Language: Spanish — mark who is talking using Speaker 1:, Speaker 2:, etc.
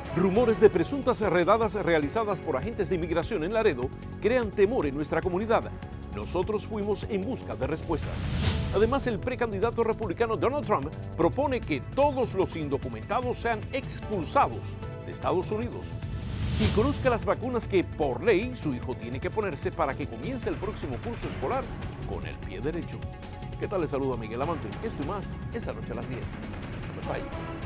Speaker 1: Rumores de presuntas redadas realizadas por agentes de inmigración en Laredo crean temor en nuestra comunidad. Nosotros fuimos en busca de respuestas. Además, el precandidato republicano Donald Trump propone que todos los indocumentados sean expulsados de Estados Unidos. Y conozca las vacunas que, por ley, su hijo tiene que ponerse para que comience el próximo curso escolar con el pie derecho. ¿Qué tal? Les saluda Miguel Amante. Esto y más esta noche a las 10. No me falle.